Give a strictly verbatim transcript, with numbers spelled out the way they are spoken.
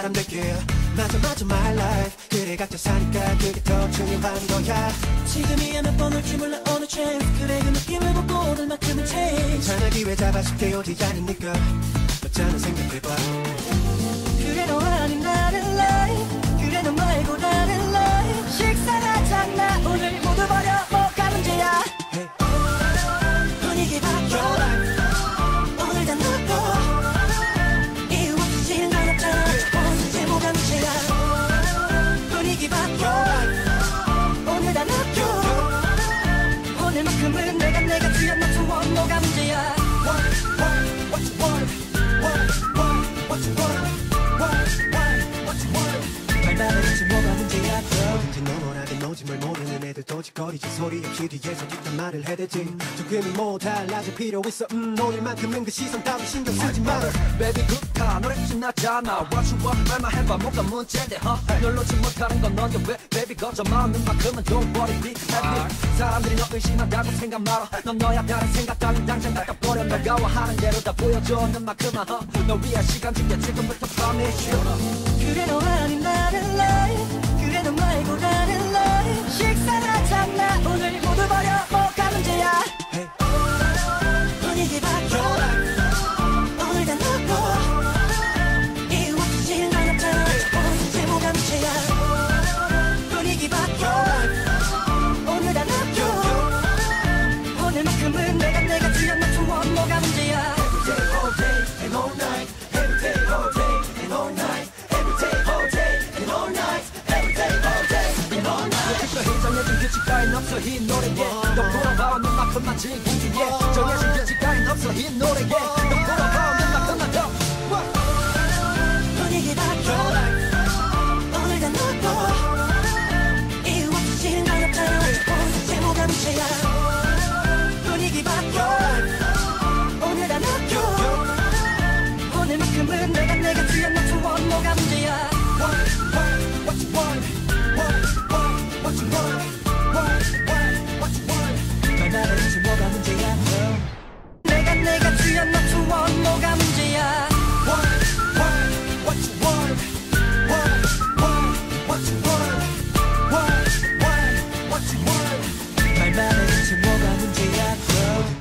사람들께 맞아 맞아 my life 그래 각자 사니까 그게 더 중요한 거야 지금이야 몇 번 올지 몰라 어느 chance 그래 그 느낌을 보고 오늘만큼은 change 괜찮아 기회 잡아줄게 오지 않으니까 맞잖아 생각해봐 그래 너 아닌 나는 lie 그래 너 말고 나는 lie 식상하잖아 오늘 모두 버려 뭐가 문제야 hey. 분위기 바꿔 오늘 다 놓고 이유 없이 진단없잖아 언제 뭐가 문제야 분위기 바꿔 오늘 다 놓고 오늘만큼은 내가 내가 뛰어넘쳐 뭐가 문제야 What you want? What, what, what you want? What, what, what you want? 말만 해지 뭐가 문제야 뭐든지 너무나게 노지 뭘 모르는 애들도 짓거리지 소리 없이 뒤에서 뒷담 말을 해대지 조금이 뭐 달라질 필요 있어 음 오늘만큼은 그 시선 따위 신경 쓰지 마라 Baby good car 노래 신나잖아 What you want 말만 해봐 뭐가 문제인데 huh? 널 놓지 못하는 건 넌데 왜 Baby 거저마는 만큼은 don't worry be happy 사람들이 너 의심한다고 생각 말아 넌 너야 다른 생각 따윈 당장 갖다 버려 너가 원하는 대로 다 보여줘 는 만큼은 huh? 너 위한 시간 줄게 지금부터 promise you 그래 너 아닌 나는 lie 그래 너 말고 나는 lie 식상하잖아 오늘 모두 버려 뭐가 문제야 hey. 분위기 바꿔 오늘 다 놓고 이유 없이 진단없잖아 언제 뭐가 문제야 분위기 바꿔 오늘 다 놓고 오늘만큼은 내가 내가 뛰어넘쳐 뭐가 문제야 Every day, all day, and all night Every day, all day, and all night Every day, all day, and all night Every day, all day, and all night 특별히 정해진 규칙 따윈 없어 이 노래에 너 보러봐 눈만큼만 즐기기에 정해진 규칙 따윈 없어 이 노래에 너 보러봐